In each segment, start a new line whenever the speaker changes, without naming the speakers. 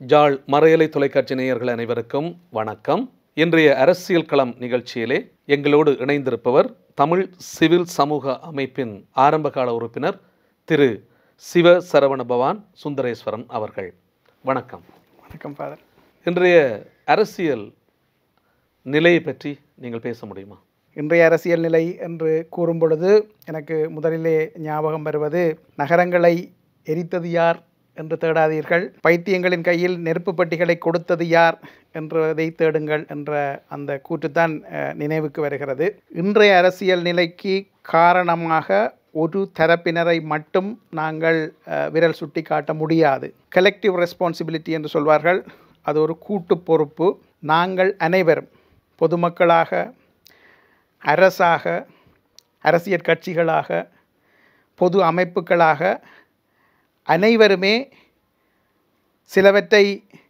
ஜாழ் மறையலை தொலைக்காட்சி நேயர்கள் அனைவருக்கும் வணக்கம். இன்றைய அரசியல் களம் நிகழ்ச்சியிலே எங்களோடு இணைந்திருப்பவர் தமிழ் சிவில் சமூக அமைப்பின் ஆரம்பகால உறுப்பினர் திரு சிவ சரவணபவான் சுந்தரேஸ்வரன் அவர்கள். வணக்கம்.
வணக்கம் ஃபாதர்.
இன்றைய அரசியல் நிலையை பற்றி நீங்கள் பேச முடியுமா?
இன்றைய அரசியல் நிலை என்று கூறும் பொழுது எனக்கு முதலிலே ஞாபகம் வருவது, நகரங்களை எரித்தது யார் என்று தேடாதீர்கள், பைத்தியங்களின் கையில் நெருப்பு பட்டிகளை கொடுத்தது யார் என்றதை தேடுங்கள் என்ற அந்த கூற்றுத்தான் நினைவுக்கு வருகிறது. இன்றைய அரசியல் நிலைக்கு காரணமாக ஒரு தரப்பினரை மட்டும் நாங்கள் விரல் சுட்டி காட்ட முடியாது. கலெக்டிவ் ரெஸ்பான்சிபிலிட்டி என்று சொல்வார்கள். அது ஒரு கூட்டு பொறுப்பு. நாங்கள் அனைவரும் பொதுமக்களாக, அரசாக, அரசியல் கட்சிகளாக, பொது அமைப்புகளாக அனைவருமே சிலவற்றை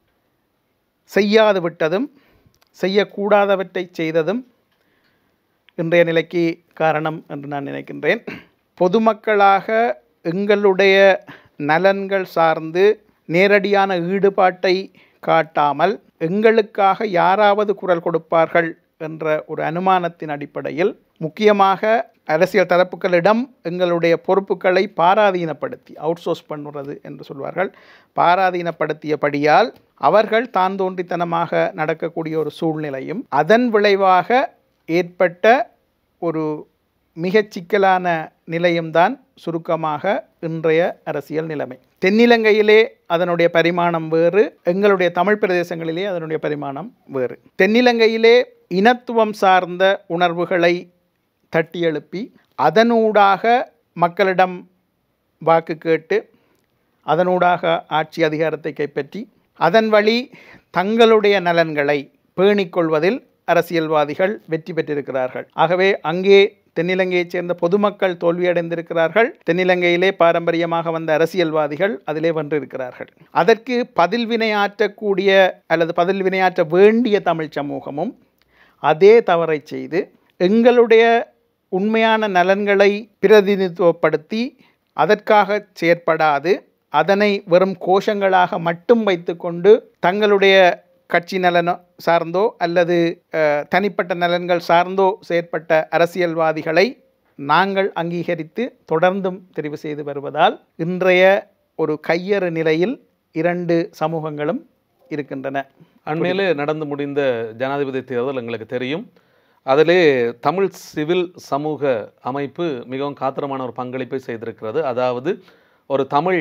செய்யாது விட்டதும் செய்யக்கூடாதவற்றை செய்ததும் இன்றைய நிலைக்கு காரணம் என்று நான் நினைக்கின்றேன். பொதுமக்களாக எங்களுடைய நலன்கள் சார்ந்து நேரடியான ஈடுபாட்டை காட்டாமல் எங்களுக்காக யாராவது குரல் கொடுப்பார்கள் என்ற ஒரு அனுமானத்தின் அடிப்படையில் முக்கியமாக அரசியல் தரப்புகளிடம் எங்களுடைய பொறுப்புகளை பாராதீனப்படுத்தி, அவுட்சோர்ஸ் பண்ணுறது என்று சொல்வார்கள், பாராதீனப்படுத்தியபடியால் அவர்கள் தான் தோன்றித்தனமாக நடக்கக்கூடிய ஒரு சூழ்நிலையும் அதன் விளைவாக ஏற்பட்ட ஒரு மிகச் சிக்கலான நிலையும்தான் சுருக்கமாக இன்றைய அரசியல் நிலைமை. தென்னிலங்கையிலே அதனுடைய பரிமாணம் வேறு, எங்களுடைய தமிழ் பிரதேசங்களிலே அதனுடைய பரிமாணம் வேறு. தென்னிலங்கையிலே இனத்துவம் சார்ந்த உணர்வுகளை தட்டி எழுப்பி அதனூடாக மக்களிடம் வாக்கு கேட்டு அதனூடாக ஆட்சி அதிகாரத்தை கைப்பற்றி அதன் வழி தங்களுடைய நலன்களை பேணிக்கொள்வதில் அரசியல்வாதிகள் வெற்றி பெற்றிருக்கிறார்கள். ஆகவே அங்கே தென்னிலங்கையைச் சேர்ந்த பொதுமக்கள் தோல்வியடைந்திருக்கிறார்கள். தென்னிலங்கையிலே பாரம்பரியமாக வந்த அரசியல்வாதிகள் அதிலே வென்றிருக்கிறார்கள். அதற்கு பதில் வினையாற்றக்கூடிய அல்லது பதில் வினையாற்ற வேண்டிய தமிழ் சமூகமும் அதே தவறை செய்து எங்களுடைய உண்மையான நலன்களை பிரதிநிதித்துவப்படுத்தி அதற்காக செயற்படாது அதனை வெறும் கோஷங்களாக மட்டும் வைத்துக்கொண்டு தங்களுடைய கட்சி நலன் சார்ந்தோ அல்லது தனிப்பட்ட நலன்கள் சார்ந்தோ செயற்பட்ட அரசியல்வாதிகளை நாங்கள் அங்கீகரித்து தொடர்ந்தும் தெரிவு செய்து வருவதால் இன்றைய ஒரு கையறு நிலையில் இரண்டு சமூகங்களும் இருக்கின்றன.
அண்மையிலே நடந்து முடிந்த ஜனாதிபதி தேர்தல் எங்களுக்கு தெரியும். அதிலே தமிழ் சிவில் சமூக அமைப்பு மிகவும் காத்திரமான ஒரு பங்களிப்பை செய்திருக்கிறது. அதாவது ஒரு தமிழ்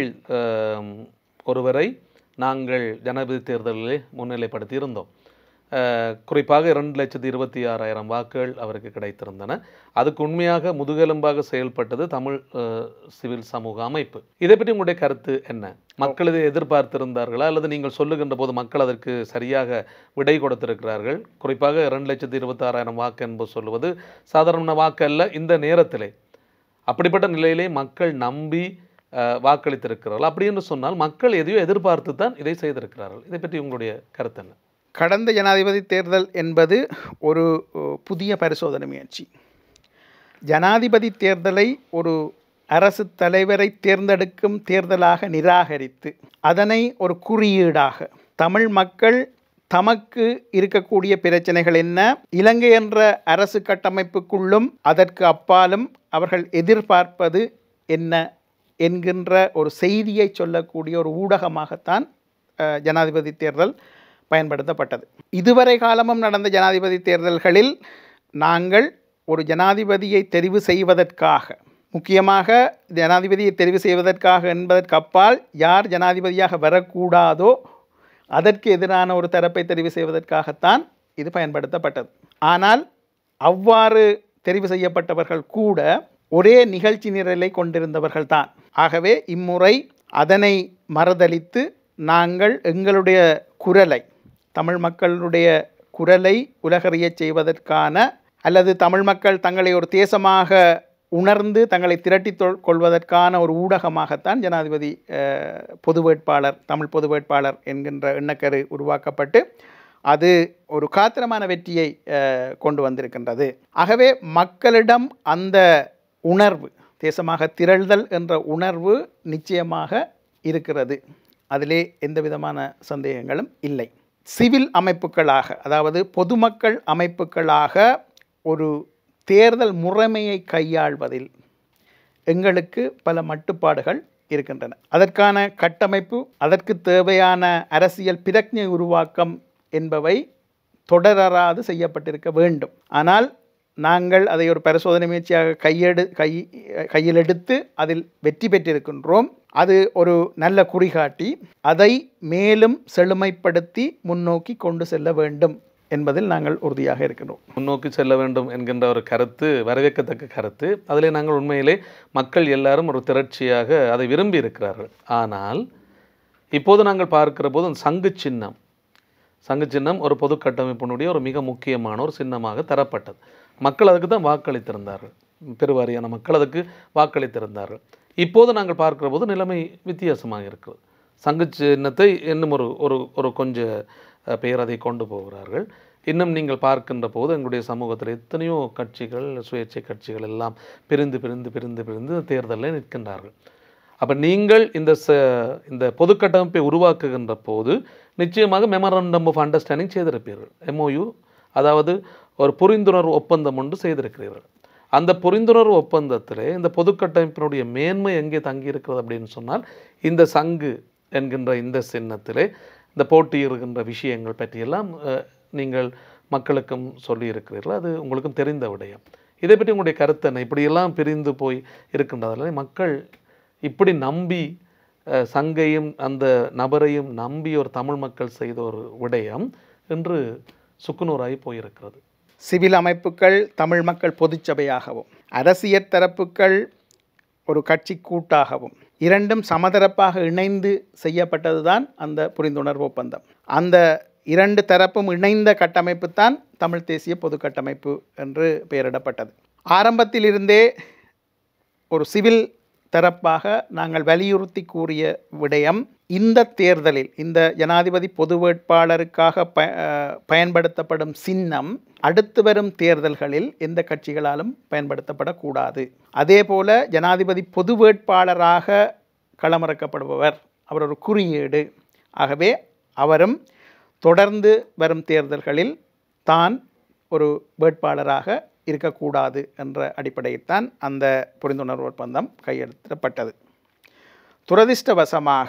ஒருவரை நாங்கள் ஜனாதிபதி தேர்தலிலே முன்னிலைப்படுத்தி இருந்தோம். குறிப்பாக 2,26,000 வாக்குகள் அவருக்கு கிடைத்திருந்தன. அதுக்கு உண்மையாக முதுகெலும்பாக செயல்பட்டது தமிழ் சிவில் சமூக அமைப்பு. இதை பற்றி உங்களுடைய கருத்து என்ன? மக்கள் இதை எதிர்பார்த்திருந்தார்களா அல்லது நீங்கள் சொல்லுகின்ற போது மக்கள் அதற்கு சரியாக விடை கொடுத்திருக்கிறார்கள்? குறிப்பாக 2,26,000 வாக்கு என்பது சொல்லுவது சாதாரண வாக்கு அல்ல. இந்த நேரத்திலே அப்படிப்பட்ட நிலையிலே மக்கள் நம்பி வாக்களித்திருக்கிறார்கள். அப்படி என்று சொன்னால் மக்கள் எதையோ எதிர்பார்த்து தான் இதை செய்திருக்கிறார்கள். இதை பற்றி உங்களுடைய கருத்து என்ன?
கடந்த ஜனாதிபதி தேர்தல் என்பது ஒரு புதிய பரிசோதனை முயற்சி. ஜனாதிபதி தேர்தலை ஒரு அரசு தலைவரை தேர்ந்தெடுக்கும் தேர்தலாக நிராகரித்து அதனை ஒரு குறியீடாக தமிழ் மக்கள் தமக்கு இருக்கக்கூடிய பிரச்சனைகள் என்ன, இலங்கை என்ற அரசு கட்டமைப்புக்குள்ளும் அதற்கு அப்பாலும் அவர்கள் எதிர்பார்ப்பது என்ன என்கின்ற ஒரு செய்தியை சொல்லக்கூடிய ஒரு ஊடகமாகத்தான் ஜனாதிபதி தேர்தல் பயன்படுத்தப்பட்டது. இதுவரை காலமும் நடந்த ஜனாதிபதி தேர்தல்களில் நாங்கள் ஒரு ஜனாதிபதியை தெரிவு செய்வதற்காக, முக்கியமாக ஜனாதிபதியை தெரிவு செய்வதற்காக என்பதற்கு அப்பால் யார் ஜனாதிபதியாக வரக்கூடாதோ அதற்கு எதிரான ஒரு தரப்பை தெரிவு செய்வதற்காகத்தான் இது பயன்படுத்தப்பட்டது. ஆனால் அவ்வாறு தெரிவு செய்யப்பட்டவர்கள் கூட ஒரே நிகழ்ச்சி நிரலை கொண்டிருந்தவர்கள் தான். ஆகவே இம்முறை அதனை மறுதலித்து நாங்கள் எங்களுடைய குரலை, தமிழ் மக்களுடைய குரலை உலகறியச் செய்வதற்கான அல்லது தமிழ் மக்கள் தங்களை ஒரு தேசமாக உணர்ந்து தங்களை திரட்டி கொள்வதற்கான ஒரு ஊடகமாகத்தான் ஜனாதிபதி பொது வேட்பாளர், தமிழ் பொது வேட்பாளர் என்கின்ற எண்ணக்கரு உருவாக்கப்பட்டு அது ஒரு காத்திரமான வெற்றியை கொண்டு வந்திருக்கின்றது. ஆகவே மக்களிடம் அந்த உணர்வு, தேசமாக திரள்தல் என்ற உணர்வு நிச்சயமாக இருக்கிறது. அதிலே எந்த விதமான சந்தேகங்களும் இல்லை. சிவில் அமைப்புகளாக, அதாவது பொதுமக்கள் அமைப்புகளாக ஒரு தேர்தல் முறைமையை கையாள்வதில் எங்களுக்கு பல மட்டுப்பாடுகள் இருக்கின்றன. அதற்கான கட்டமைப்பு, அதற்கு தேவையான அரசியல் பிரக்ஞை உருவாக்கம் என்பவை தொடராது செய்யப்பட்டிருக்க வேண்டும். ஆனால் நாங்கள் அதை ஒரு பரிசோதனை முயற்சியாக கையில் எடுத்து அதில் வெற்றி பெற்றிருக்கின்றோம். அது ஒரு நல்ல குறிகாட்டி. அதை மேலும் செழுமைப்படுத்தி முன்னோக்கி கொண்டு செல்ல வேண்டும் என்பதில் நாங்கள் உறுதியாக இருக்கின்றோம்.
முன்னோக்கி செல்ல வேண்டும் என்கின்ற ஒரு கருத்து வரவேற்கத்தக்க கருத்து. அதிலே நாங்கள் உண்மையிலே மக்கள் எல்லாரும் ஒரு திரட்சியாக அதை விரும்பி இருக்கிறார்கள். ஆனால் இப்போது நாங்கள் பார்க்கிற போது சங்கு சின்னம் ஒரு பொது கட்டமைப்பினுடைய ஒரு மிக முக்கியமான ஒரு சின்னமாக தரப்பட்டது. மக்கள் அதுக்கு தான் வாக்களித்திருந்தார்கள். பெருவாரியான மக்கள் அதுக்கு வாக்களித்திருந்தார்கள். இப்போது நாங்கள் பார்க்கிற போது நிலைமை வித்தியாசமாக இருக்கிறது. சங்கு சின்னத்தை இன்னும் ஒரு கொஞ்சம் பெயர் அதை கொண்டு போகிறார்கள். இன்னும் நீங்கள் பார்க்கின்ற போது எங்களுடைய சமூகத்தில் எத்தனையோ கட்சிகள், சுயேட்சை கட்சிகள் எல்லாம் பிரிந்து தேர்தலில் நிற்கின்றார்கள். அப்போ நீங்கள் இந்த பொது கட்டமைப்பை உருவாக்குகின்ற போது நிச்சயமாக மெமரண்டம் ஆஃப் அண்டர்ஸ்டாண்டிங் செய்திருப்பீர்கள். MOU, அதாவது ஒரு புரிந்துணர்வு ஒப்பந்தம் ஒன்று செய்திருக்கிறீர்கள். அந்த புரிந்துணர்வு ஒப்பந்தத்திலே இந்த பொது கட்டமைப்பினுடைய மேன்மை எங்கே தங்கியிருக்கிறது அப்படின்னு சொன்னால், இந்த சங்கு என்கின்ற இந்த சின்னத்திலே இந்த போட்டியிடுகின்ற விஷயங்கள் பற்றியெல்லாம் நீங்கள் மக்களுக்கும் சொல்லியிருக்கிறீர்கள். அது உங்களுக்கும் தெரிந்த விடயம். இதை பற்றி உங்களுடைய கருத்து என்ன? இப்படியெல்லாம் பிரிந்து போய் இருக்கின்றதால மக்கள் இப்படி நம்பி சங்கையும் அந்த நபரையும் நம்பி ஒரு தமிழ் மக்கள் செய்த ஒரு விடயம் இன்று சுக்குநூறாகி போயிருக்கிறது.
சிவில் அமைப்புகள் தமிழ் மக்கள் பொதுச்சபையாகவும், அரசியல் தரப்புகள் ஒரு கட்சி கூட்டாகவும், இரண்டும் சமதரப்பாக இணைந்து செய்யப்பட்டதுதான் அந்த புரிந்துணர்வு ஒப்பந்தம். அந்த இரண்டு தரப்பும் இணைந்த கட்டமைப்பு தான் தமிழ் தேசிய பொது கட்டமைப்பு என்று பெயரிடப்பட்டது. ஆரம்பத்திலிருந்தே ஒரு சிவில் தரப்பாக நாங்கள் வலியுறுத்தி கூறிய விடயம், இந்த தேர்தலில் இந்த ஜனாதிபதி பொது வேட்பாளருக்காக பயன்படுத்தப்படும் சின்னம் அடுத்து வரும் தேர்தல்களில் எந்த கட்சிகளாலும் பயன்படுத்தப்படக்கூடாது. அதே போல ஜனாதிபதி பொது வேட்பாளராக களமிறக்கப்படுபவர், அவர் ஒரு குறியீடு. ஆகவே அவரும் தொடர்ந்து வரும் தேர்தல்களில் தான் ஒரு வேட்பாளராக இருக்கக்கூடாது என்ற அடிப்படையில் தான் அந்த புரிந்துணர்வு ஒப்பந்தம் கையெழுத்திடப்பட்டது. துரதிர்ஷ்டவசமாக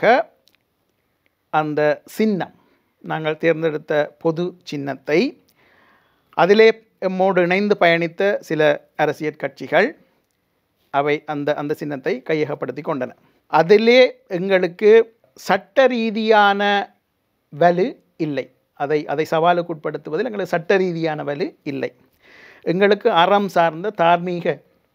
அந்த சின்னம், நாங்கள் தேர்ந்தெடுத்த பொது சின்னத்தை, அதிலே எம்மோடு இணைந்து பயணித்த சில அரசியல் கட்சிகள் அவை அந்த சின்னத்தை கையகப்படுத்தி கொண்டன. அதிலே எங்களுக்கு சட்ட ரீதியான வலு இல்லை. அதை சவாலுக்கு உட்படுத்துவதில் எங்களுக்கு சட்ட ரீதியான வலு இல்லை. எங்களுக்கு அறம் சார்ந்த தார்மீக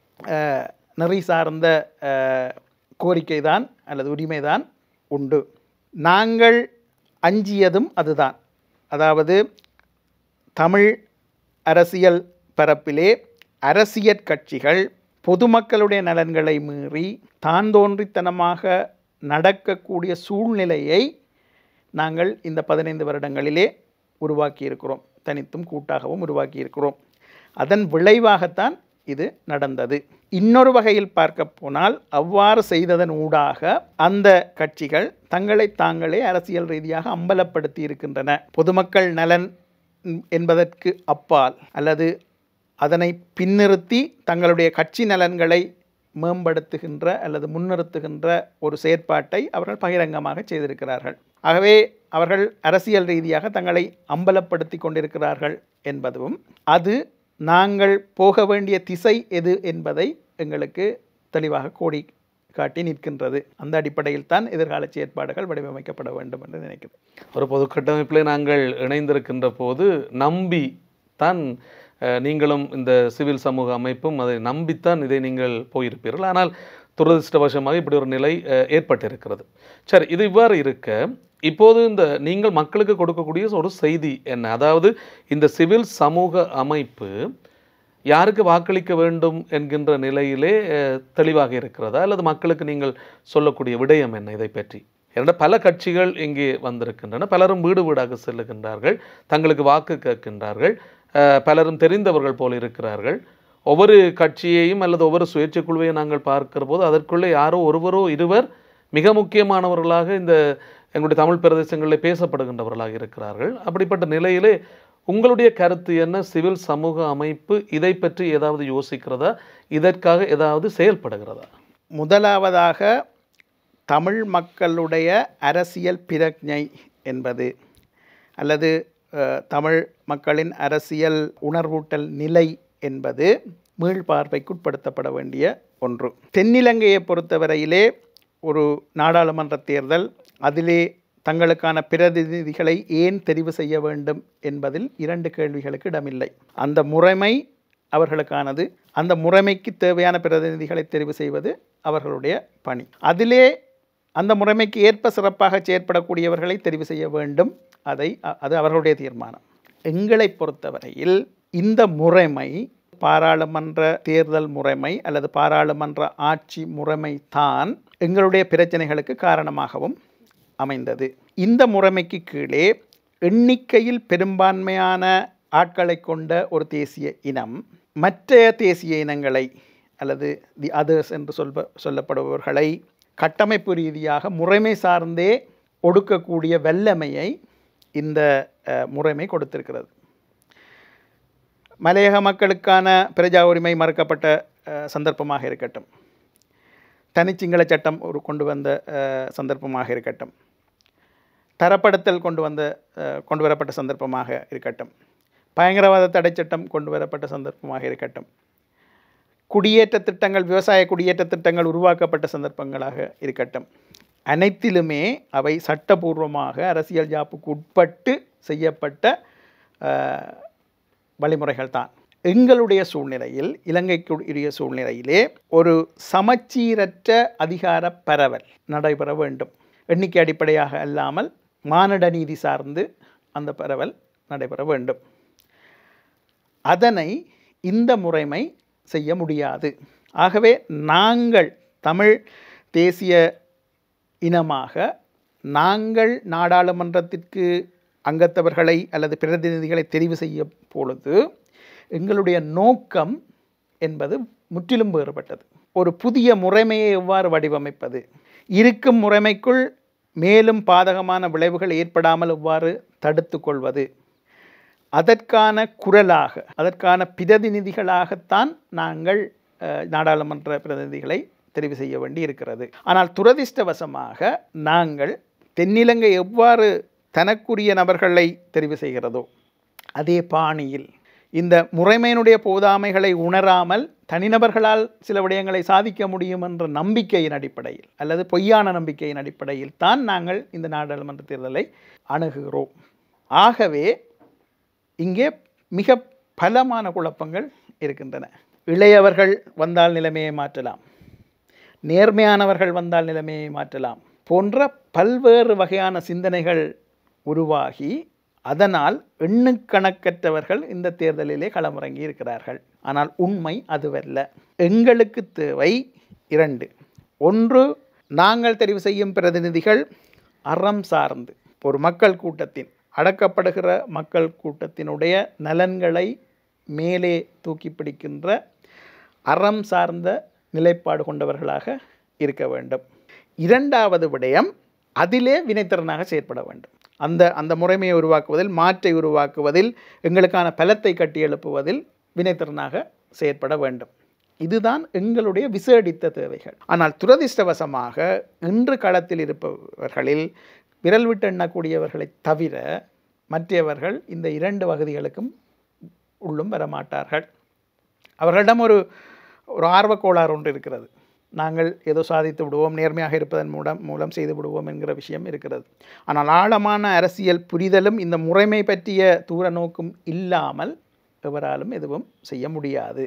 நெறி சார்ந்த கோரிக்கை தான் அல்லது உரிமை தான் உண்டு. நாங்கள் அஞ்சியதும் அதுதான். அதாவது தமிழ் அரசியல் பரப்பிலே அரசியல் கட்சிகள் பொதுமக்களுடைய நலன்களை மீறி தான் தோன்றித்தனமாக நடக்கக்கூடிய சூழ்நிலையை நாங்கள் இந்த 15 வருடங்களிலே உருவாக்கியிருக்கிறோம். தனித்தும் கூட்டாகவும் உருவாக்கியிருக்கிறோம். அதன் விளைவாகத்தான் இது நடந்தது. இன்னொரு வகையில் பார்க்க போனால் அவ்வாறு செய்ததன் ஊடாக அந்த கட்சிகள் தங்களை தாங்களே அரசியல் ரீதியாக அம்பலப்படுத்தி இருக்கின்றன. பொதுமக்கள் நலன் என்பதற்கு அப்பால் அல்லது அதனை பின்னிறுத்தி தங்களுடைய கட்சி நலன்களை மேம்படுத்துகின்ற அல்லது முன்னிறுத்துகின்ற ஒரு செயற்பாட்டை அவர்கள் பகிரங்கமாக செய்திருக்கிறார்கள். ஆகவே அவர்கள் அரசியல் ரீதியாக தங்களை அம்பலப்படுத்தி கொண்டிருக்கிறார்கள் என்பதும், அது நாங்கள் போக வேண்டிய திசை எது என்பதை எங்களுக்கு தெளிவாக கோடி காட்டி நிற்கின்றது. அந்த அடிப்படையில் தான் எதிர்கால செயற்பாடுகள் வடிவமைக்கப்பட வேண்டும் என்று நினைக்கிறேன்.
ஒரு பொது கட்டமைப்பில் நாங்கள் இணைந்திருக்கின்ற போது நம்பி தான் நீங்களும் இந்த சிவில் சமூக அமைப்பும் அதை நம்பித்தான் இதை நீங்கள் போயிருப்பீர்கள். ஆனால் துரதிர்ஷ்டவசமாக இப்படி ஒரு நிலை ஏற்பட்டிருக்கிறது. சரி, இது இவ்வாறு இருக்க இப்போது இந்த நீங்கள் மக்களுக்கு கொடுக்கக்கூடிய ஒரு செய்தி என்ன? அதாவது இந்த சிவில் சமூக அமைப்பு யாருக்கு வாக்களிக்க வேண்டும் என்கின்ற நிலையிலே தெளிவாக இருக்கிறதா, அல்லது மக்களுக்கு நீங்கள் சொல்லக்கூடிய விடயம் என்ன இதை பற்றி? ஏன்னா பல கட்சிகள் இங்கே வந்திருக்கின்றன. பலரும் வீடு வீடாக செல்லுகின்றார்கள், தங்களுக்கு வாக்கு கேட்கின்றார்கள். பலரும் தெரிந்தவர்கள் போல் இருக்கிறார்கள். ஒவ்வொரு கட்சியையும் அல்லது ஒவ்வொரு சுயேட்சை குழுவையும் நாங்கள் பார்க்கிற போது அதற்குள்ளே யாரோ ஒருவரோ இருவர் மிக முக்கியமானவர்களாக இந்த எங்களுடைய தமிழ் பிரதேசங்களில் பேசப்படுகின்றவர்களாக இருக்கிறார்கள். அப்படிப்பட்ட நிலையிலே உங்களுடைய கருத்து என்ன? சிவில் சமூக அமைப்பு இதை பற்றி ஏதாவது யோசிக்கிறதா? இதற்காக ஏதாவது செயல்படுகிறதா?
முதலாவதாக தமிழ் மக்களுடைய அரசியல் பிரக்ஞை என்பது அல்லது தமிழ் மக்களின் அரசியல் உணர்வூட்டல் நிலை என்பது மீள்பார்வைக்குட்படுத்தப்பட வேண்டிய ஒன்று. தென்னிலங்கையை பொறுத்தவரையிலே ஒரு நாடாளுமன்ற தேர்தல், அதிலே தங்களுக்கான பிரதிநிதிகளை ஏன் தெரிவு செய்ய வேண்டும் என்பதில் 2 கேள்விகளுக்கு இடமில்லை. அந்த முறைமை அவர்களுக்கானது, அந்த முறைமைக்கு தேவையான பிரதிநிதிகளை தெரிவு செய்வது அவர்களுடைய பணி. அதிலே அந்த முறைமைக்கு ஏற்ப சிறப்பாக செயற்படக்கூடியவர்களை தெரிவு செய்ய வேண்டும். அது அவர்களுடைய தீர்மானம். எங்களை பொறுத்தவரையில் இந்த முறைமை பாராளுமன்ற தேர்தல் முறைமை அல்லது பாராளுமன்ற ஆட்சி முறைமை தான் எங்களுடைய பிரச்சனைகளுக்கு காரணமாகவும் அமைந்தது. இந்த முறைமைக்கு கீழே எண்ணிக்கையில் பெரும்பான்மையான ஆட்களை கொண்ட ஒரு தேசிய இனம் மற்ற தேசிய இனங்களை அல்லது தி அதர்ஸ் என்று சொல்லப்படுபவர்களை கட்டமைப்பு ரீதியாக முறைமை சார்ந்தே ஒடுக்கக்கூடிய வல்லமையை இந்த முறைமை கொடுத்திருக்கிறது. மலையக மக்களுக்கான பிரஜா உரிமை மறுக்கப்பட்ட சந்தர்ப்பமாக இருக்கட்டும், தனிச்சிங்கள சட்டம் கொண்டு வந்த சந்தர்ப்பமாக இருக்கட்டும், தரப்படுத்தல் கொண்டு வரப்பட்ட சந்தர்ப்பமாக இருக்கட்டும், பயங்கரவாத தடை சட்டம் கொண்டு வரப்பட்ட சந்தர்ப்பமாக இருக்கட்டும், குடியேற்ற திட்டங்கள், விவசாய குடியேற்ற திட்டங்கள் உருவாக்கப்பட்ட சந்தர்ப்பங்களாக இருக்கட்டும், அனைத்திலுமே அவை சட்டபூர்வமாக அரசியல் ஜாப்புக்கு உட்பட்டு செய்யப்பட்ட வழிமுறைகள் தான். எங்களுடைய சூழ்நிலையில், இலங்கைக்குரிய சூழ்நிலையிலே ஒரு சமச்சீரற்ற அதிகார பரவல் நடைபெற வேண்டும். எண்ணிக்கை அடிப்படையாக அல்லாமல் மானிட நீதி சார்ந்து அந்த பரவல் நடைபெற வேண்டும். அதனை இந்த முறைமை செய்ய முடியாது. ஆகவே நாங்கள் தமிழ் தேசிய இனமாக நாங்கள் நாடாளுமன்றத்திற்கு அங்கத்தவர்களை அல்லது பிரதிநிதிகளை தெரிவு செய்ய பொழுது எங்களுடைய நோக்கம் என்பது முற்றிலும் வேறுபட்டது. ஒரு புதிய முறைமையை எவ்வாறு வடிவமைப்பது, இருக்கும் முறைமைக்குள் மேலும் பாதகமான விளைவுகள் ஏற்படாமல் எவ்வாறு தடுத்து கொள்வது, அதற்கான குரலாக, அதற்கான பிரதிநிதிகளாகத்தான் நாங்கள் நாடாளுமன்ற பிரதிநிதிகளை தெரிவு செய்ய வேண்டி இருக்கிறது. ஆனால் துரதிர்ஷ்டவசமாக நாங்கள் தென்னிலங்கை எவ்வாறு தனக்குரிய நபர்களை தெரிவு செய்கிறதோ அதே பாணியில் இந்த முறைமையினுடைய போதாமைகளை உணராமல் தனிநபர்களால் சில விடயங்களை சாதிக்க முடியும் என்ற நம்பிக்கையின் அடிப்படையில் அல்லது பொய்யான நம்பிக்கையின் அடிப்படையில் தான் நாங்கள் இந்த நாடாளுமன்ற தேர்தலை அணுகுகிறோம். ஆகவே இங்கே மிக பலமான குழப்பங்கள் இருக்கின்றன. இளையவர்கள் வந்தால் நிலைமையை மாற்றலாம், நேர்மையானவர்கள் வந்தால் நிலைமையை மாற்றலாம் போன்ற பல்வேறு வகையான சிந்தனைகள் உருவாகி அதனால் எண்ணுக்கணக்கற்றவர்கள் இந்த தேர்தலிலே களமிறங்கி இருக்கிறார்கள். ஆனால் உண்மை அதுவல்ல. எங்களுக்கு தேவை 2. ஒன்று, நாங்கள் தெரிவு செய்யும் பிரதிநிதிகள் அறம் சார்ந்து ஒரு மக்கள் கூட்டத்தின், அடக்கப்படுகிற மக்கள் கூட்டத்தினுடைய நலன்களை மேலே தூக்கி பிடிக்கின்ற அறம் சார்ந்த நிலைப்பாடு கொண்டவர்களாக இருக்க வேண்டும். 2வது விடயம், அதிலே வினைத்திறனாக செயற்பட வேண்டும். அந்த முறைமையை உருவாக்குவதில், மாற்றை உருவாக்குவதில், எங்களுக்கான பலத்தை கட்டி எழுப்புவதில் வினைத்திறனாக செயற்பட வேண்டும். இதுதான் எங்களுடைய விசேடித்த தேவைகள். ஆனால் துரதிர்ஷ்டவசமாக இன்று களத்தில் இருப்பவர்களில் விரல் விட்டு எண்ணக்கூடியவர்களை தவிர மற்றவர்கள் இந்த 2 வகதிகளுக்கும் உள்ளும் வரமாட்டார்கள். அவர்களிடம் ஒரு ஆர்வக்கோளாறு ஒன்று இருக்கிறது. நாங்கள் ஏதோ சாதித்து விடுவோம், நேர்மையாக இருப்பதன் மூலம் செய்து விடுவோம் என்கிற விஷயம் இருக்கிறது. ஆனால் ஆழமான அரசியல் புரிதலும் இந்த முறைமை பற்றிய தூர நோக்கும் இல்லாமல் எவராலும் எதுவும் செய்ய முடியாது.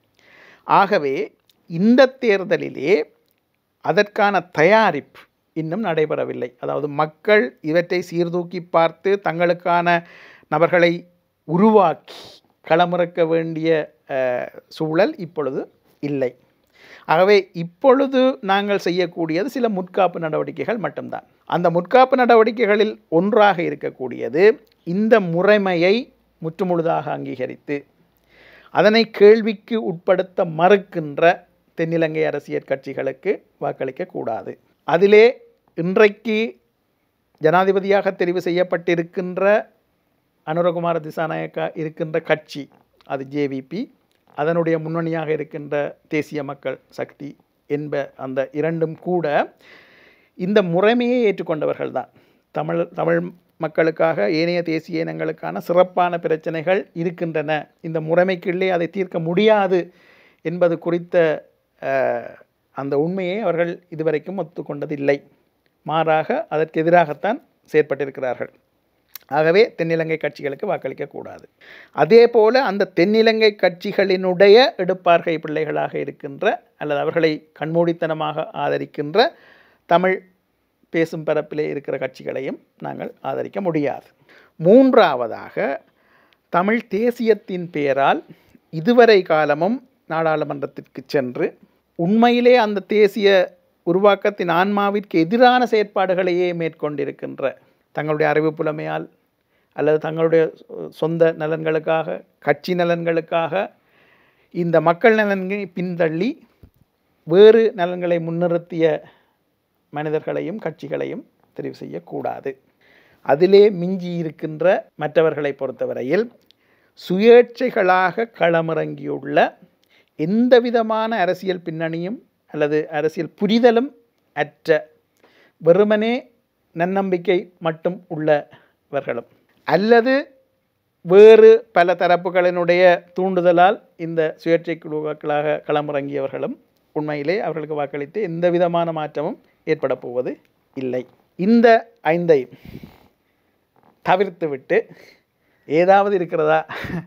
ஆகவே இந்த தேர்தலிலே அதற்கான தயாரிப்பு இன்னும் நடைபெறவில்லை. அதாவது மக்கள் இவற்றை சீர்தூக்கி பார்த்து தங்களுக்கான நபர்களை உருவாக்கி களமிறக்க வேண்டிய சூழல் இப்பொழுது இல்லை. ஆகவே இப்பொழுது நாங்கள் செய்யக்கூடியது சில முற்காப்பு நடவடிக்கைகள் மட்டும்தான். அந்த முற்காப்பு நடவடிக்கைகளில் ஒன்றாக இருக்கக்கூடியது இந்த முறைமையை முற்றுமுழுதாக அங்கீகரித்து அதனை கேள்விக்கு உட்படுத்த மறுக்கின்ற தென்னிலங்கை அரசியல் கட்சிகளுக்கு வாக்களிக்கக்கூடாது. அதிலே இன்றைக்கு ஜனாதிபதியாக தெரிவு செய்யப்பட்டிருக்கின்ற அனுரகுமார திசாநாயக்கா இருக்கின்ற கட்சி அது ஜேவிபி, அதனுடைய முன்னணியாக இருக்கின்ற தேசிய மக்கள் சக்தி என்ப அந்த இரண்டும் கூட இந்த முறைமையை ஏற்றுக்கொண்டவர்கள் தான். தமிழ் மக்களுக்காக ஏனைய தேசிய இனங்களுக்கான சிறப்பான பிரச்சனைகள் இருக்கின்றன, இந்த முறைமைக்குள்ளே அதை தீர்க்க முடியாது என்பது குறித்த அந்த உண்மையை அவர்கள் இதுவரைக்கும் ஒத்துக்கொண்டதில்லை. மாறாக அதற்கு எதிராகத்தான் செயற்பட்டிருக்கிறார்கள். ஆகவே தென்னிலங்கை கட்சிகளுக்கு வாக்களிக்கக்கூடாது. அதே போல அந்த தென்னிலங்கை கட்சிகளினுடைய எடுப்பார்கை பிள்ளைகளாக இருக்கின்ற அல்லது அவர்களை கண்மூடித்தனமாக ஆதரிக்கின்ற தமிழ் பேசும் பரப்பிலே இருக்கிற கட்சிகளையும் நாங்கள் ஆதரிக்க முடியாது. மூன்றாவதாக, தமிழ் தேசியத்தின் பெயரால் இதுவரை காலமும் நாடாளுமன்றத்திற்கு சென்று உண்மையிலே அந்த தேசிய உருவாக்கத்தின் ஆன்மாவிற்கு எதிரான செயற்பாடுகளையே மேற்கொண்டிருக்கின்ற, தங்களுடைய அறிவு புலமையால் அல்லது தங்களுடைய சொந்த நலன்களுக்காக, கட்சி நலன்களுக்காக இந்த மக்கள் நலன்களை பின்தள்ளி வேறு நலன்களை முன்னிறுத்திய மனிதர்களையும் கட்சிகளையும் தெரிவு செய்யக்கூடாது. அதிலே மிஞ்சி இருக்கின்ற மற்றவர்களை பொறுத்தவரையில் சுயேட்சைகளாக களமிறங்கியுள்ள எந்த விதமான அரசியல் பின்னணியும் அல்லது அரசியல் புரிதலும் அற்ற வெறுமனே நன்னம்பிக்கை மட்டும் உள்ளவர்களும் அல்லது வேறு பல தரப்புகளினுடைய தூண்டுதலால் இந்த சுயேட்சை குழுக்களாக களமிறங்கியவர்களும் உண்மையிலே அவர்களுக்கு வாக்களித்து எந்த விதமான மாற்றமும் ஏற்பட போவது இல்லை. இந்த 5ஐ தவிர்த்துவிட்டு ஏதாவது இருக்கிறதா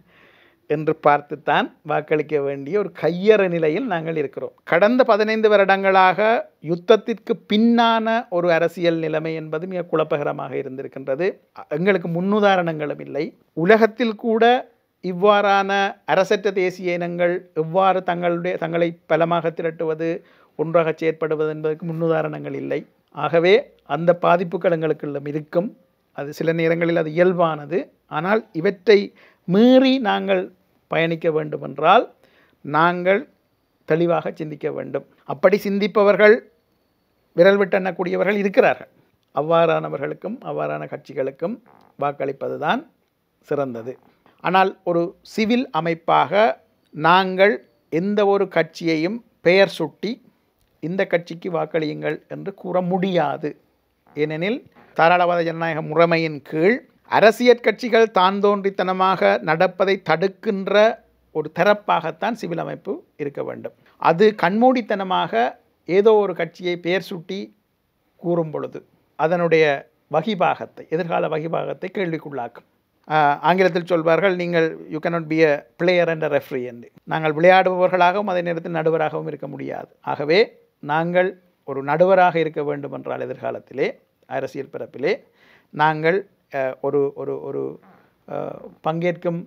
என்று பார்த்துத்தான் வாக்களிக்க வேண்டிய ஒரு கையற நிலையில் நாங்கள் இருக்கிறோம். கடந்த 15 வருடங்களாக யுத்தத்திற்கு பின்னான ஒரு அரசியல் நிலைமை என்பது மிக குழப்பகரமாக இருந்திருக்கின்றது. எங்களுக்கு முன்னுதாரணங்களும் இல்லை. உலகத்தில் கூட இவ்வாறான அரசற்ற தேசிய இனங்கள் எவ்வாறு தங்களை பலமாக திரட்டுவது, ஒன்றாக செயற்படுவது என்பதற்கு முன்னுதாரணங்கள் இல்லை. ஆகவே அந்த பாதிப்புகள் எங்களுக்குள்ள இருக்கும். அது சில நேரங்களில் அது இயல்பானது. ஆனால் இவற்றை மீறி நாங்கள் பயணிக்க வேண்டுமென்றால் நாங்கள் தெளிவாக சிந்திக்க வேண்டும். அப்படி சிந்திப்பவர்கள், விரல் விட்டெண்ணக்கூடியவர்கள் இருக்கிறார்கள். அவ்வாறானவர்களுக்கும் அவ்வாறான கட்சிகளுக்கும் வாக்களிப்பது தான் சிறந்தது. ஆனால் ஒரு சிவில் அமைப்பாக நாங்கள் எந்த ஒரு கட்சியையும் பெயர் சுட்டி இந்த கட்சிக்கு வாக்களியுங்கள் என்று கூற முடியாது. ஏனெனில் தாராளவாத ஜனநாயக முறைமையின் கீழ் அரசியல் கட்சிகள் தான் தோன்றித்தனமாக நடப்பதை தடுக்கின்ற ஒரு தரப்பாகத்தான் சிவில் அமைப்பு இருக்க வேண்டும். அது கண்மூடித்தனமாக ஏதோ ஒரு கட்சியை பெயர் சுட்டி கூறும் பொழுது அதனுடைய வகிபாகத்தை, எதிர்கால வகிபாகத்தை கேள்விக்குள்ளாக்கும். ஆங்கிலத்தில் சொல்வார்கள், நீங்கள் you cannot be a player and a referee என்று. நாங்கள் விளையாடுபவர்களாகவும் அதே நேரத்தில் நடுவராகவும் இருக்க முடியாது. ஆகவே நாங்கள் ஒரு நடுவராக இருக்க வேண்டும் என்றால் எதிர்காலத்திலே அரசியல் பரப்பிலே நாங்கள் ஒரு ஒரு ஒரு பங்கேற்கும்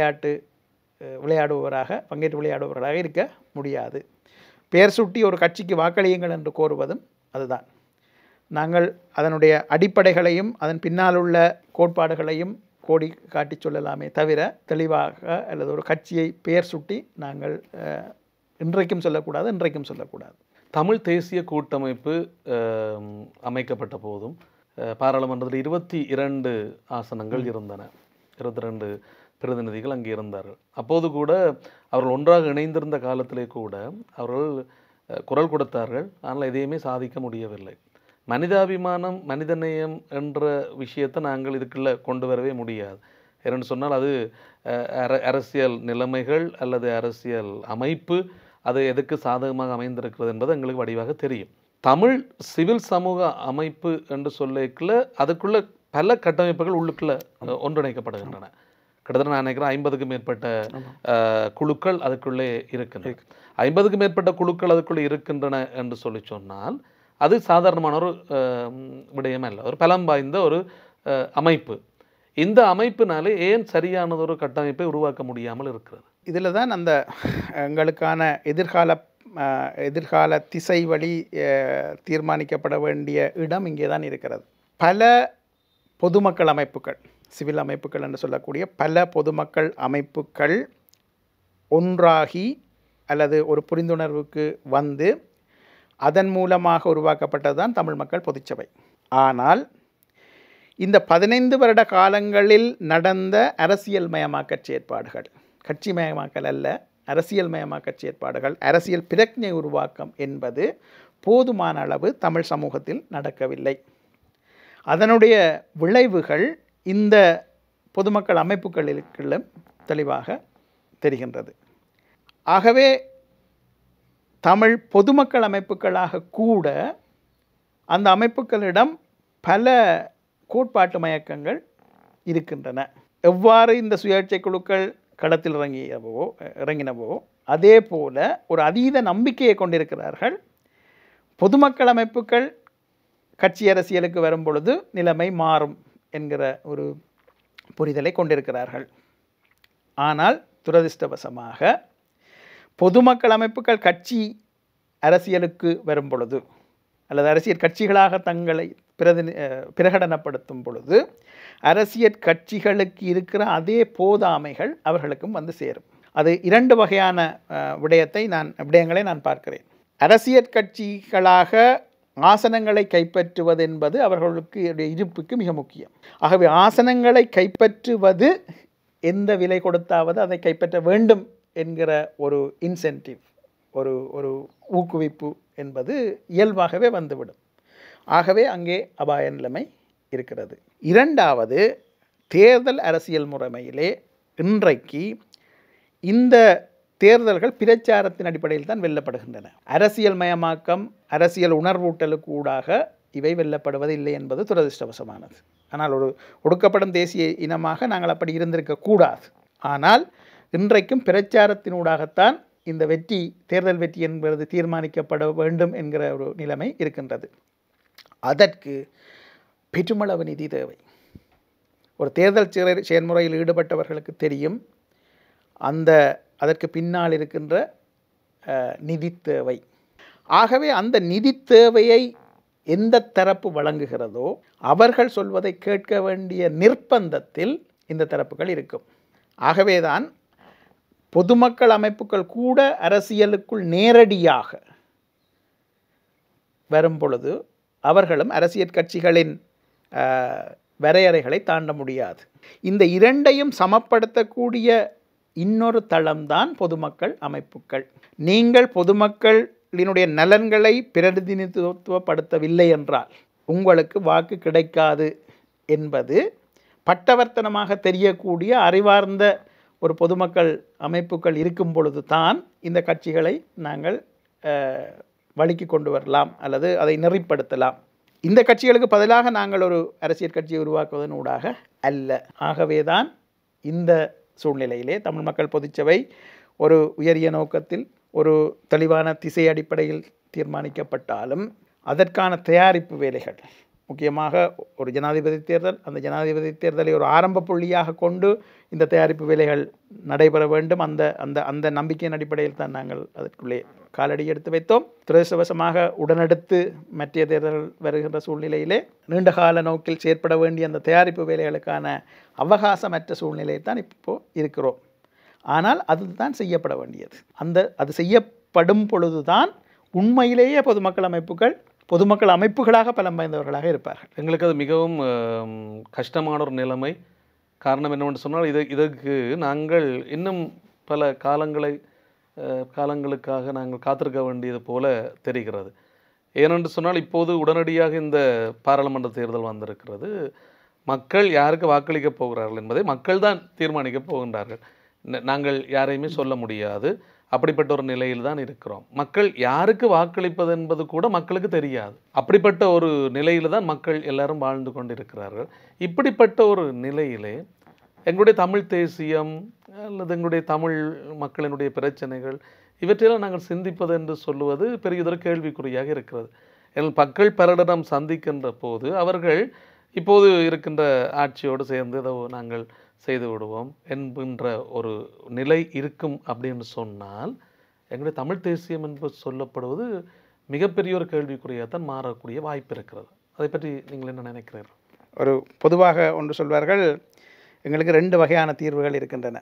விளையாடுபவர்களாக இருக்க முடியாது. பெயர் சுட்டி ஒரு கட்சிக்கு வாக்களியுங்கள் என்று கோருவதும் அதுதான். நாங்கள் அதனுடைய அடிப்படைகளையும் அதன் பின்னால் உள்ள கோட்பாடுகளையும் கோடி காட்டி சொல்லலாமே தவிர தெளிவாக அல்லது ஒரு கட்சியை பெயர் சுட்டி நாங்கள் இன்றைக்கும் சொல்லக்கூடாது.
தமிழ் தேசிய கூட்டமைப்பு அமைக்கப்பட்ட போதும் பாராளுமன்றத்தில் 22 ஆசனங்கள் இருந்தன. 22 பிரதிநிதிகள் அங்கே இருந்தார்கள். அப்போது கூட அவர்கள் ஒன்றாக இணைந்திருந்த காலத்திலே கூட அவர்கள் குரல் கொடுத்தார்கள். ஆனால் எதையுமே சாதிக்க முடியவில்லை. மனிதாபிமானம், மனிதநேயம் என்ற விஷயத்தை நாங்கள் இதுக்குள்ளே கொண்டு வரவே முடியாது. ஏன்னு சொன்னால் அது அரசியல் நிலைமைகள் அல்லது அரசியல் அமைப்பு அது எதுக்கு சாதகமாக அமைந்திருக்கிறது என்பது எங்களுக்கு வடிவாக தெரியும். தமிழ் சிவில் சமூக அமைப்பு என்று சொல்லிக்குள்ள அதுக்குள்ள பல கட்டமைப்புகள் உள்ளுக்குள்ள ஒன்றிணைக்கப்படுகின்றன. கிட்டத்தட்ட நான் நினைக்கிறேன் 50க்கும் மேற்பட்ட குழுக்கள் அதுக்குள்ளே இருக்கின்றன. 50க்கும் மேற்பட்ட குழுக்கள் அதுக்குள்ளே இருக்கின்றன என்று சொல்லி சொன்னால் அது சாதாரணமான ஒரு விடயம் அல்ல, ஒரு பலம் வாய்ந்த ஒரு அமைப்பு. இந்த அமைப்பினாலே ஏன் சரியானதொரு கட்டமைப்பை உருவாக்க முடியாமல் இருக்கிறது?
இதில் தான் அந்த எங்களுக்கான எதிர்கால திசை வழி தீர்மானிக்கப்பட வேண்டிய இடம் இங்கே தான் இருக்கிறது. பல பொதுமக்கள் அமைப்புகள், சிவில் அமைப்புகள் என்று சொல்லக்கூடிய பல பொதுமக்கள் அமைப்புகள் ஒன்றாகி அல்லது ஒரு புரிந்துணர்வுக்கு வந்து அதன் மூலமாக உருவாக்கப்பட்டது தான் தமிழ் மக்கள் பொதுச்சபை. ஆனால் இந்த 15 வருட காலங்களில் நடந்த அரசியல் மயமாக்க செயற்பாடுகள், கட்சி மயமாக்கல் அல்ல, அரசியல் மயமாக்க செயற்பாடுகள், அரசியல் பிரக்ஞை உருவாக்கம் என்பது போதுமான அளவு தமிழ் சமூகத்தில் நடக்கவில்லை. அதனுடைய விளைவுகள் இந்த பொதுமக்கள் அமைப்புகளுக்குள்ளும் தெளிவாக தெரிகின்றது. ஆகவே தமிழ் பொதுமக்கள் அமைப்புகளாக கூட அந்த அமைப்புகளிடம் பல கோட்பாட்டு மயக்கங்கள் இருக்கின்றன. எவ்வாறு இந்த சுயேட்சை குழுக்கள் களத்தில் இறங்கினவோ அதே போல ஒரு அதீத நம்பிக்கையை கொண்டிருக்கிறார்கள். பொதுமக்கள் அமைப்புகள் கட்சி அரசியலுக்கு வரும் பொழுது நிலைமை மாறும் என்கிற ஒரு புரிதலை கொண்டிருக்கிறார்கள். ஆனால் துரதிர்ஷ்டவசமாக பொதுமக்கள் அமைப்புகள் கட்சி அரசியலுக்கு வரும் பொழுது அல்லது அரசியல் கட்சிகளாக தங்களை பிரகடனப்படுத்தும் பொழுது அரசியல் கட்சிகளுக்கு இருக்கிற அதே போதாமைகள் அவர்களுக்கும் வந்து சேரும். அது 2 வகையான விடயங்களை நான் பார்க்கிறேன். அரசியல் கட்சிகளாக ஆசனங்களை கைப்பற்றுவது என்பது அவர்களுக்கு இருப்புக்கு மிக முக்கியம். ஆகவே ஆசனங்களை கைப்பற்றுவது எந்த விலை கொடுத்தாவது அதை கைப்பற்ற வேண்டும் என்கிற ஒரு இன்சென்டிவ், ஒரு ஊக்குவிப்பு என்பது இயல்பாகவே வந்துவிடும். ஆகவே அங்கே அபாய நிலைமை இருக்கிறது. 2வது, தேர்தல் அரசியல் முறைமையிலே இன்றைக்கு இந்த தேர்தல்கள் பிரச்சாரத்தின் அடிப்படையில் தான் வெல்லப்படுகின்றன. அரசியல் மயமாக்கம், அரசியல் உணர்வூட்டலுக்கு ஊடாக இவை வெல்லப்படுவதில்லை என்பது துரதிர்ஷ்டவசமானது. ஆனால் ஒரு ஒடுக்கப்படும் தேசிய இனமாக நாங்கள் அப்படி இருந்திருக்கக்கூடாது. ஆனால் இன்றைக்கும் பிரச்சாரத்தினூடாகத்தான் இந்த தேர்தல் வெற்றி என்பது தீர்மானிக்கப்பட வேண்டும் என்கிற ஒரு நிலைமை இருக்கின்றது. அதற்கு பெருமளவு நிதி தேவை. ஒரு தேர்தல் செயல்முறையில் ஈடுபட்டவர்களுக்கு தெரியும் அதற்கு பின்னால் இருக்கின்ற நிதி தேவை. ஆகவே அந்த நிதி தேவையை எந்த தரப்பு வழங்குகிறதோ அவர்கள் சொல்வதை கேட்க வேண்டிய நிர்பந்தத்தில் இந்த தரப்புகள் இருக்கும். ஆகவேதான் பொதுமக்கள் அமைப்புகள் கூட அரசியலுக்குள் நேரடியாக வரும் பொழுது அவர்களும் அரசியல் கட்சிகளின் வரையறைகளை தாண்ட முடியாது. இந்த 2ஐயும் சமப்படுத்தக்கூடிய இன்னொரு தளம்தான் பொதுமக்கள் அமைப்புகள். நீங்கள் பொதுமக்களினுடைய நலன்களை பிரதிநிதித்துவப்படுத்தவில்லை என்றால் உங்களுக்கு வாக்கு கிடைக்காது என்பது பட்டவர்த்தனமாக தெரியக்கூடிய அறிவார்ந்த ஒரு பொதுமக்கள் அமைப்புகள் இருக்கும் பொழுது தான் இந்த கட்சிகளை நாங்கள் வழிக்கு கொண்டு வரலாம் அல்லது அதை நெறிப்படுத்தலாம். இந்த கட்சிகளுக்கு பதிலாக நாங்கள் ஒரு அரசியல் கட்சியை உருவாக்குவதன் ஊடாக அல்ல. ஆகவேதான் இந்த சூழ்நிலையிலே தமிழ் மக்கள் பொதுச்சபை ஒரு உயரிய நோக்கத்தில் ஒரு தெளிவான திசை அடிப்படையில் தீர்மானிக்கப்பட்டாலும் அதற்கான தயாரிப்பு வேலைகள், முக்கியமாக ஒரு ஜனாதிபதி தேர்தல், அந்த ஜனாதிபதி தேர்தலை ஒரு ஆரம்ப புள்ளியாக கொண்டு இந்த தயாரிப்பு வேலைகள் நடைபெற வேண்டும். அந்த நம்பிக்கையின் அடிப்படையில் தான் நாங்கள் அதற்குள்ளே காலடி எடுத்து வைத்தோம். துரதிர்ஷ்டவசமாக உடனடுத்து மற்ற தேர்தல் வருகின்ற சூழ்நிலையிலே நீண்டகால நோக்கில் செயற்பட வேண்டிய அந்த தயாரிப்பு வேலைகளுக்கான அவகாசமற்ற சூழ்நிலையில் தான் இப்போ இருக்கிறோம். ஆனால் அதுதான் செய்யப்பட வேண்டியது. அது செய்யப்படும் பொழுதுதான் உண்மையிலேயே பொதுமக்கள் அமைப்புகளாக பலம் வாய்ந்தவர்களாக இருப்பார்கள்.
எங்களுக்கு அது மிகவும் கஷ்டமான ஒரு நிலைமை. காரணம் என்னவென்று சொன்னால் இதற்கு நாங்கள் இன்னும் பல காலங்களுக்காக நாங்கள் காத்திருக்க வேண்டியது போல தெரிகிறது. ஏனென்று சொன்னால் இப்போது உடனடியாக இந்த பாராளுமன்ற தேர்தல் வந்திருக்கிறது. மக்கள் யாருக்கு வாக்களிக்கப் போகிறார்கள் என்பதை மக்கள் தான் தீர்மானிக்கப் போகின்றார்கள். நாங்கள் யாரையுமே சொல்ல முடியாது. அப்படிப்பட்ட ஒரு நிலையில் தான் இருக்கிறோம். மக்கள் யாருக்கு வாக்களிப்பது என்பது கூட மக்களுக்கு தெரியாது. அப்படிப்பட்ட ஒரு நிலையில் தான் மக்கள் எல்லாரும் வாழ்ந்து கொண்டிருக்கிறார்கள். இப்படிப்பட்ட ஒரு நிலையிலே எங்களுடைய தமிழ் தேசியம் அல்லது எங்களுடைய தமிழ் மக்களினுடைய பிரச்சனைகள் இவற்றையெல்லாம் நாங்கள் சிந்திப்பது என்று சொல்லுவது பெரியதொரு கேள்விக்குறியாக இருக்கிறது. மக்கள் பலரிடம் சந்திக்கின்ற போது அவர்கள் இப்போது இருக்கின்ற ஆட்சியோடு சேர்ந்து ஏதோ நாங்கள் செய்து விடுவோம் என்கின்ற ஒரு நிலை இருக்கும் அப்படின்னு சொன்னால் எங்களுடைய தமிழ் தேசியம் என்பது சொல்லப்படுவது மிகப்பெரிய ஒரு கேள்விக்குறியாகத்தான் மாறக்கூடிய வாய்ப்பு இருக்கிறது. அதை பற்றி நீங்கள் என்ன நினைக்கிறீர்கள்?
ஒரு பொதுவாக ஒன்று சொல்வார்கள், எங்களுக்கு 2 வகையான தீர்வுகள் இருக்கின்றன.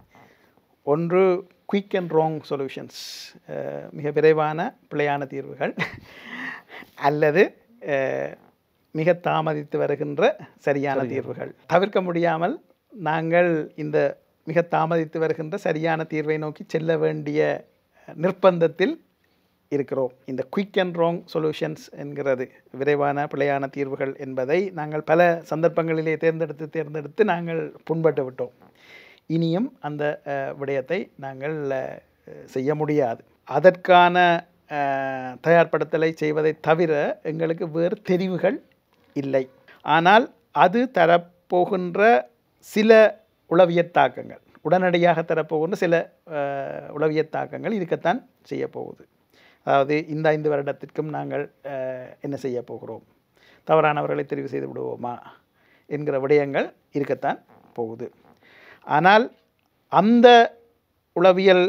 ஒன்று குயிக் அண்ட் ராங் சொல்யூஷன்ஸ், மிக விரைவான பிழையான தீர்வுகள், அல்லது மிக தாமதித்து வருகின்ற சரியான தீர்வுகள். தவிர்க்க முடியாமல் நாங்கள் இந்த மிக தாமதித்து வருகின்ற சரியான தீர்வை நோக்கி செல்ல வேண்டிய நிர்பந்தத்தில் இருக்கிறோம். இந்த குயிக் அண்ட் ராங் சொல்யூஷன்ஸ் என்கிறது, விரைவான பிழையான தீர்வுகள் என்பதை நாங்கள் பல சந்தர்ப்பங்களிலே தேர்ந்தெடுத்து நாங்கள் புண்பட்டு விட்டோம். இனியும் அந்த விடயத்தை நாங்கள் செய்ய முடியாது. அதற்கான தயார்படுத்தலை செய்வதை தவிர எங்களுக்கு வேறு தெரிவுகள் இல்லை. ஆனால் அது தரப்போகின்ற சில உளவியல் தாக்கங்கள், உடனடியாக தரப்போகின்ற சில உளவியல் தாக்கங்கள் இருக்கத்தான் செய்ய போகுது. அதாவது இந்த 5 வருடத்திற்கும் நாங்கள் என்ன செய்ய போகிறோம், தவறானவர்களை தெரிவு செய்து விடுவோமா என்கிற விடயங்கள் இருக்கத்தான் போகுது. ஆனால் அந்த உளவியல்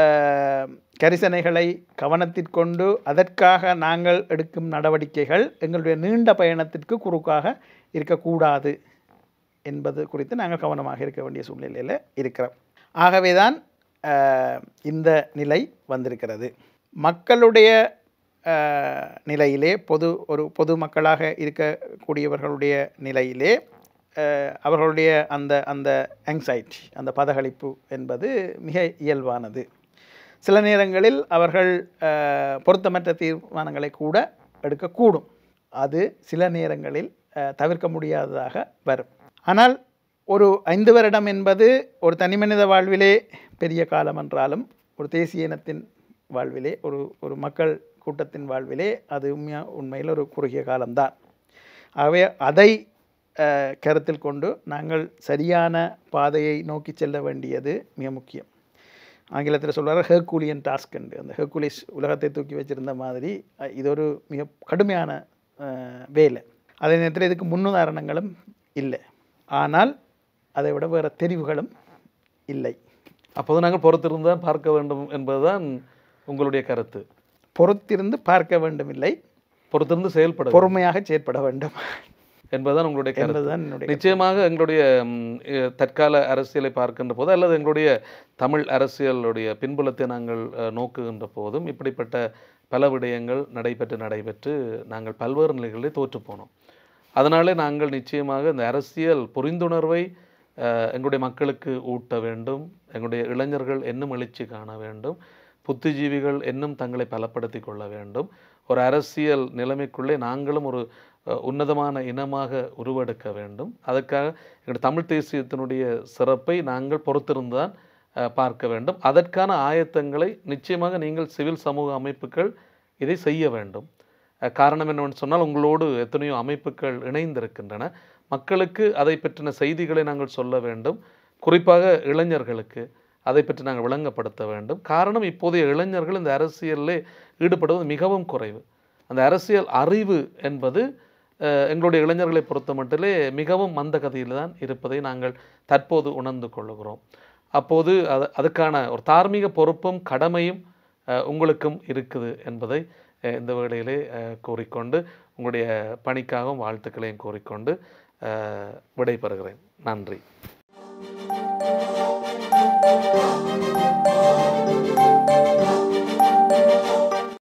கரிசனைகளை கவனத்திற்கொண்டு அதற்காக நாங்கள் எடுக்கும் நடவடிக்கைகள் எங்களுடைய நீண்ட பயணத்திற்கு குறுக்காக இருக்கக்கூடாது என்பது குறித்து நாங்கள் கவனமாக இருக்க வேண்டிய சூழ்நிலையில் இருக்கிறோம். ஆகவே தான் இந்த நிலை வந்திருக்கிறது. மக்களுடைய நிலையிலே, பொது மக்களாக இருக்கக்கூடியவர்களுடைய நிலையிலே அவர்களுடைய அந்த ஆங்ஸைட்டி, அந்த பதகளிப்பு என்பது மிக இயல்பானது. சில நேரங்களில் அவர்கள் பொருத்தமற்ற தீர்மானங்களை கூட எடுக்கக்கூடும். அது சில நேரங்களில் தவிர்க்க முடியாததாக வரும். ஆனால் ஒரு 5 வருடம் என்பது ஒரு தனிமனித வாழ்விலே பெரிய காலம் என்றாலும், ஒரு தேசிய இனத்தின் வாழ்விலே, ஒரு மக்கள் கூட்டத்தின் வாழ்விலே அது உண்மையில் ஒரு குறுகிய காலம்தான். ஆகவே அதை கருத்தில் கொண்டு நாங்கள் சரியான பாதையை நோக்கி செல்ல வேண்டியது மிக முக்கியம். ஆங்கிலத்தில் சொல்வார் ஹெர்குலியன் டாஸ்க் என்று. அந்த ஹெர்குலிஸ் உலகத்தை தூக்கி வச்சிருந்த மாதிரி இது ஒரு மிக கடுமையான வேலை. அதே நேரத்தில் இதுக்கு முன்னுதாரணங்களும் இல்லை. ஆனால் அதை விட வேறு தெரிவுகளும் இல்லை.
அப்போது நாங்கள் பொறுத்திருந்து தான் பார்க்க வேண்டும் என்பதுதான் உங்களுடைய கருத்து.
பொறுத்திருந்து பார்க்க வேண்டும் இல்லை,
பொறுத்திருந்து செயல்பட,
பொறுமையாக செயற்பட வேண்டும்
என்பதுதான் உங்களுடைய கருத்து. நிச்சயமாக எங்களுடைய தற்கால அரசியலை பார்க்கின்ற போது, அல்லது எங்களுடைய தமிழ் அரசியலுடைய பின்புலத்தை நாங்கள் நோக்குகின்ற போதும் இப்படிப்பட்ட பல விடயங்கள் நடைபெற்று நாங்கள் பல்வேறு நிலைகளில் தோற்று போனோம். அதனாலே நாங்கள் நிச்சயமாக இந்த அரசியல் புரிந்துணர்வை எங்களுடைய மக்களுக்கு ஊட்ட வேண்டும். எங்களுடைய இளைஞர்கள் இன்னும் எழுச்சி காண வேண்டும். புத்திஜீவிகள் இன்னும் தங்களை பலப்படுத்தி கொள்ள வேண்டும். ஒரு அரசியல் நிலைமைக்குள்ளே நாங்களும் ஒரு உன்னதமான இனமாக உருவெடுக்க வேண்டும். அதற்காக எங்களுடைய தமிழ் தேசியத்தினுடைய சிறப்பை நாங்கள் பொறுத்திருந்தான் பார்க்க வேண்டும். அதற்கான ஆயத்தங்களை நிச்சயமாக நீங்கள் சிவில் சமூக அமைப்புகள் இதை செய்ய வேண்டும். காரணம் என்னவென்று சொன்னால், உங்களோடு எத்தனையோ அமைப்புகள் இணைந்திருக்கின்றன. மக்களுக்கு அதை பற்றின செய்திகளை நாங்கள் சொல்ல வேண்டும். குறிப்பாக இளைஞர்களுக்கு அதை பற்றி நாங்கள் விளங்கப்படுத்த வேண்டும். காரணம், இப்போதைய இளைஞர்கள் இந்த அரசியலில் ஈடுபடுவது மிகவும் குறைவு. அந்த அரசியல் அறிவு என்பது எங்களுடைய இளைஞர்களை பொறுத்த மட்டிலே மிகவும் மந்த கதியில் தான் இருப்பதை நாங்கள் தற்போது உணர்ந்து கொள்ளுகிறோம். அப்போது அதுக்கான ஒரு தார்மீக பொறுப்பும் கடமையும் உங்களுக்கும் இருக்குது என்பதை இந்த வேளையிலே கூறிக்கொண்டு, உங்களுடைய பணிக்காகவும் வாழ்த்துக்களையும் கூறிக்கொண்டு விடைபெறுகிறேன். நன்றி.